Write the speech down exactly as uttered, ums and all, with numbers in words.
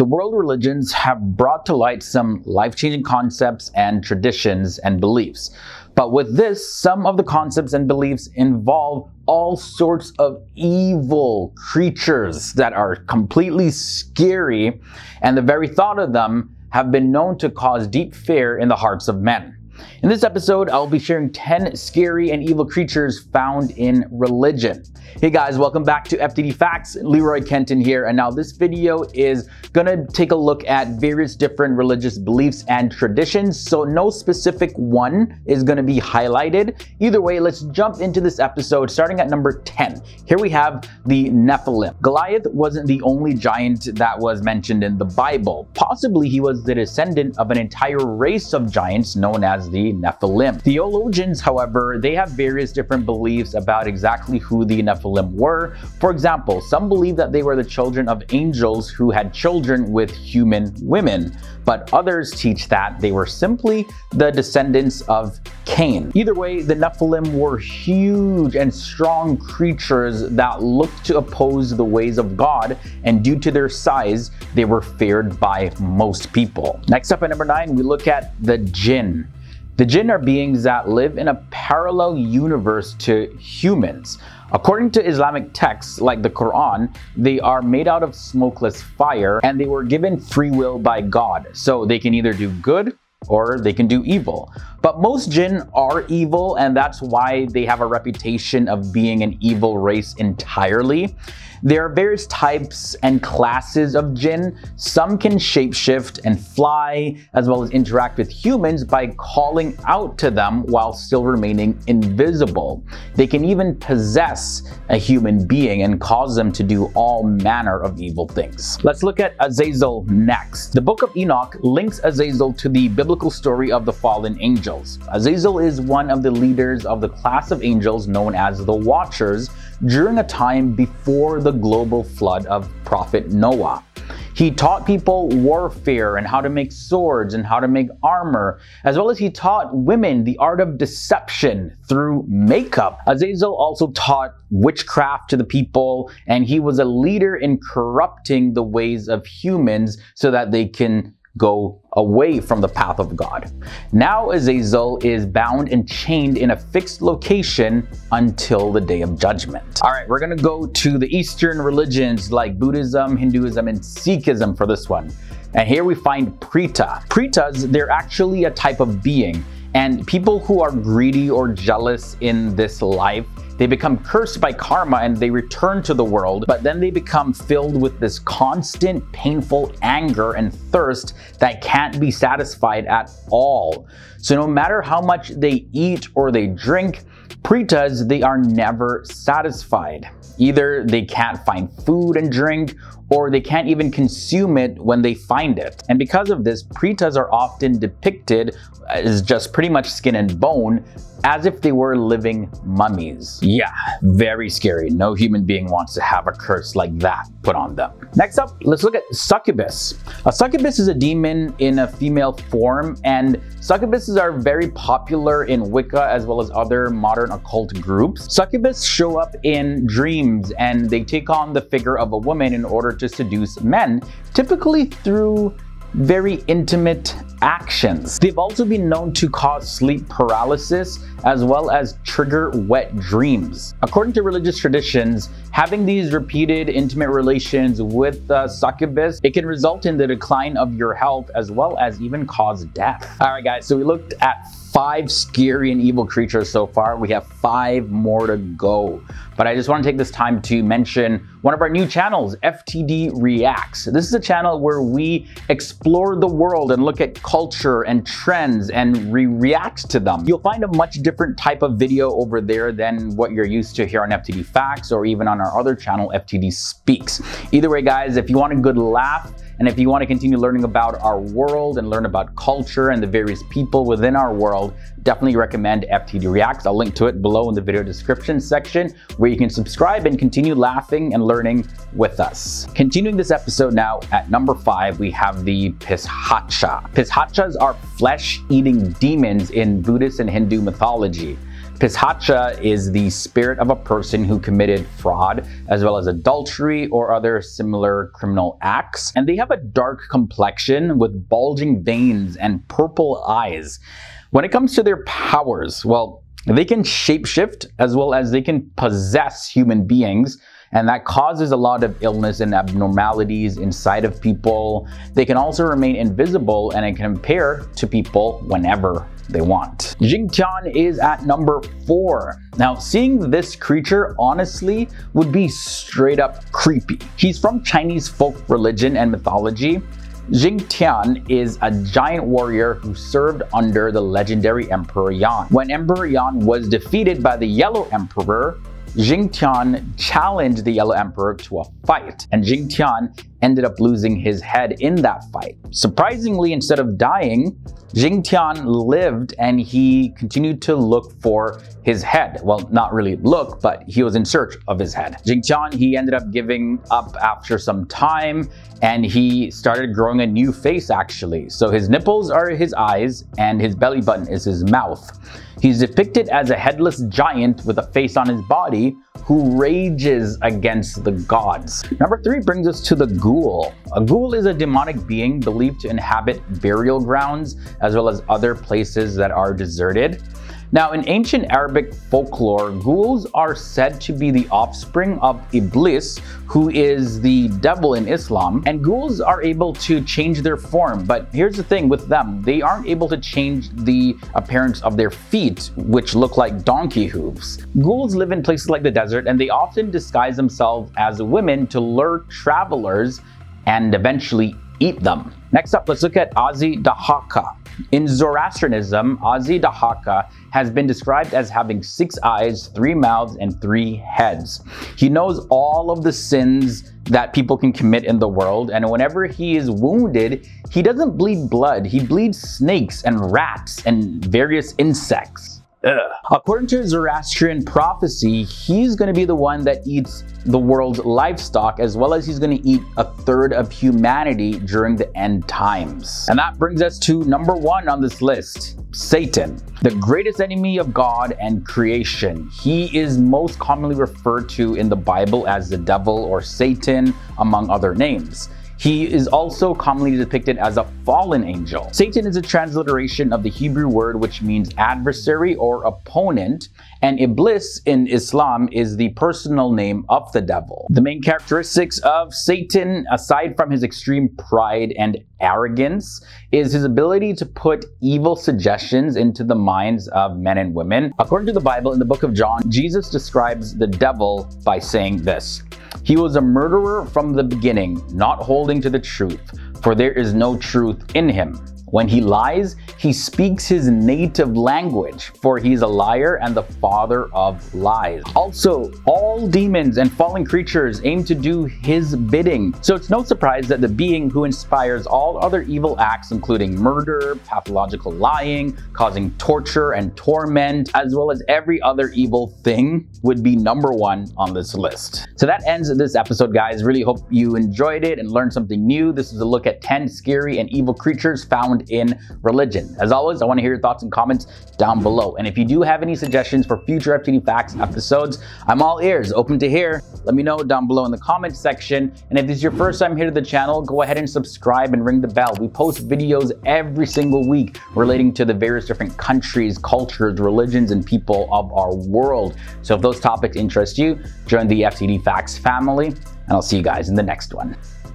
The world religions have brought to light some life-changing concepts and traditions and beliefs. But with this, some of the concepts and beliefs involve all sorts of evil creatures that are completely scary, and the very thought of them have been known to cause deep fear in the hearts of men. In this episode, I'll be sharing ten scary and evil creatures found in religion. Hey guys, welcome back to F T D Facts. Leroy Kenton here, and now this video is gonna take a look at various different religious beliefs and traditions, so no specific one is gonna be highlighted. Either way, let's jump into this episode starting at number ten. Here we have the Nephilim. Goliath wasn't the only giant that was mentioned in the Bible. Possibly he was the descendant of an entire race of giants known as the Nephilim. Theologians, however, they have various different beliefs about exactly who the Nephilim were. For example, some believe that they were the children of angels who had children with human women, but others teach that they were simply the descendants of Cain. Either way, the Nephilim were huge and strong creatures that looked to oppose the ways of God, and due to their size, they were feared by most people. Next up at number nine, we look at the Jinn. The Jinn are beings that live in a parallel universe to humans. According to Islamic texts like the Quran, they are made out of smokeless fire, and they were given free will by God, so they can either do good or they can do evil. But most jinn are evil, and that's why they have a reputation of being an evil race entirely. There are various types and classes of jinn. Some can shapeshift and fly, as well as interact with humans by calling out to them while still remaining invisible. They can even possess a human being and cause them to do all manner of evil things. Let's look at Azazel next. The Book of Enoch links Azazel to the biblical story of the fallen angels. Azazel is one of the leaders of the class of angels known as the Watchers during a time before the global flood of Prophet Noah. He taught people warfare and how to make swords and how to make armor, as well as he taught women the art of deception through makeup. Azazel also taught witchcraft to the people, and he was a leader in corrupting the ways of humans so that they can go away from the path of God. Now Azazel is bound and chained in a fixed location until the day of judgment. All right, we're gonna go to the Eastern religions like Buddhism, Hinduism, and Sikhism for this one. And here we find Preta. Pretas, they're actually a type of being, and people who are greedy or jealous in this life, they become cursed by karma and they return to the world, but then they become filled with this constant painful anger and thirst that can't be satisfied at all. So no matter how much they eat or they drink, Pretas, they are never satisfied. Either they can't find food and drink, or they can't even consume it when they find it. And because of this, Pretas are often depicted as just pretty much skin and bone, as if they were living mummies. Yeah, very scary. No human being wants to have a curse like that put on them. Next up, let's look at succubus. A succubus is a demon in a female form, and succubuses are very popular in Wicca as well as other modern occult groups. Succubus show up in dreams, and they take on the figure of a woman in order to seduce men, typically through very intimate actions. They've also been known to cause sleep paralysis as well as trigger wet dreams. According to religious traditions, having these repeated intimate relations with the succubus, it can result in the decline of your health as well as even cause death. All right guys, so we looked at five scary and evil creatures so far. We have five more to go. But I just want to take this time to mention one of our new channels, F T D Reacts. This is a channel where we explore the world and look at culture and trends and re react to them. You'll find a much different type of video over there than what you're used to here on F T D Facts or even on our other channel, F T D Speaks. Either way, guys, if you want a good laugh, and if you want to continue learning about our world and learn about culture and the various people within our world, definitely recommend F T D Reacts. I'll link to it below in the video description section where you can subscribe and continue laughing and learning with us. Continuing this episode now, at number five, we have the Pishacha. Pishachas are flesh-eating demons in Buddhist and Hindu mythology. Pisacha is the spirit of a person who committed fraud, as well as adultery or other similar criminal acts. And they have a dark complexion with bulging veins and purple eyes. When it comes to their powers, well, they can shapeshift as well as they can possess human beings. And that causes a lot of illness and abnormalities inside of people. They can also remain invisible and it can appear to people whenever they want. Jingtian is at number four. Now, seeing this creature honestly would be straight up creepy. He's from Chinese folk religion and mythology. Jingtian is a giant warrior who served under the legendary Emperor Yan. When Emperor Yan was defeated by the Yellow Emperor, Jingtian challenged the Yellow Emperor to a fight, and Jingtian ended up losing his head in that fight. Surprisingly, instead of dying, Jingtian lived and he continued to look for his head. Well, not really look, but he was in search of his head. Jingtian, he ended up giving up after some time and he started growing a new face actually. So his nipples are his eyes and his belly button is his mouth. He's depicted as a headless giant with a face on his body who rages against the gods. Number three brings us to the ghoul. A ghoul is a demonic being believed to inhabit burial grounds as well as other places that are deserted. Now, in ancient Arabic folklore, ghouls are said to be the offspring of Iblis, who is the devil in Islam, and ghouls are able to change their form. But here's the thing with them, they aren't able to change the appearance of their feet, which look like donkey hooves. Ghouls live in places like the desert, and they often disguise themselves as women to lure travelers and eventually eat them. Next up, let's look at Azzi-Dhaka. In Zoroastrianism, Azzi-Dhaka has been described as having six eyes, three mouths, and three heads. He knows all of the sins that people can commit in the world, and whenever he is wounded, he doesn't bleed blood, he bleeds snakes and rats and various insects. Ugh. According to Zoroastrian prophecy, he's going to be the one that eats the world's livestock, as well as he's going to eat a third of humanity during the end times. And that brings us to number one on this list, Satan, the greatest enemy of God and creation. He is most commonly referred to in the Bible as the devil or Satan, among other names. He is also commonly depicted as a fallen angel. Satan is a transliteration of the Hebrew word which means adversary or opponent, and Iblis in Islam is the personal name of the devil. The main characteristics of Satan, aside from his extreme pride and arrogance, is his ability to put evil suggestions into the minds of men and women. According to the Bible, in the book of John, Jesus describes the devil by saying this: "He was a murderer from the beginning, not holding to the truth, for there is no truth in him. When he lies, he speaks his native language, for he is a liar and the father of lies." Also, all demons and fallen creatures aim to do his bidding. So it's no surprise that the being who inspires all other evil acts, including murder, pathological lying, causing torture and torment, as well as every other evil thing, would be number one on this list. So that ends this episode, guys. Really hope you enjoyed it and learned something new. This is a look at ten scary and evil creatures found in religion. As always, I want to hear your thoughts and comments down below. And if you do have any suggestions for future F T D Facts episodes, I'm all ears, open to hear. Let me know down below in the comments section. And if this is your first time here to the channel, go ahead and subscribe and ring the bell. We post videos every single week relating to the various different countries, cultures, religions, and people of our world. So if those topics interest you, join the F T D Facts family, and I'll see you guys in the next one.